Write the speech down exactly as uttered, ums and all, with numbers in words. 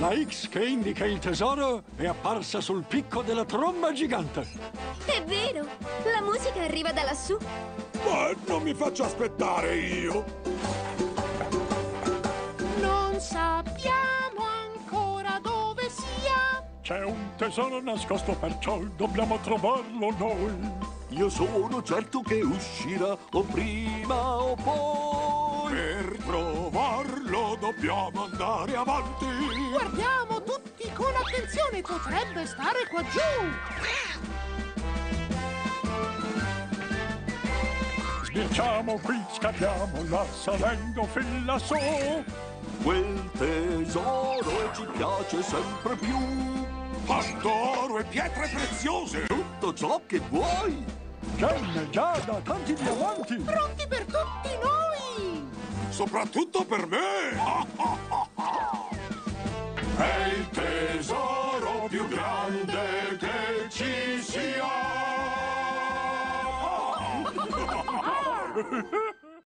La X che indica il tesoro è apparsa sul picco della tromba gigante. È vero! La musica arriva da lassù. Ma non mi faccio aspettare io! Non sappiamo ancora dove sia. C'è un tesoro nascosto, perciò dobbiamo trovarlo noi. Io sono certo che uscirà o prima o poi. Per trovarlo dobbiamo andare avanti. Guardiamo tutti con attenzione, potrebbe stare qua giù. Sbirciamo qui, scaviamo là, salendo fin lassù. Quel tesoro ci piace sempre più. Tanto oro e pietre preziose. Tutto ciò che vuoi. Gemme, giada, tanti diamanti. Pronti per tutti noi. Soprattutto per me. È il tesoro più grande che ci sia.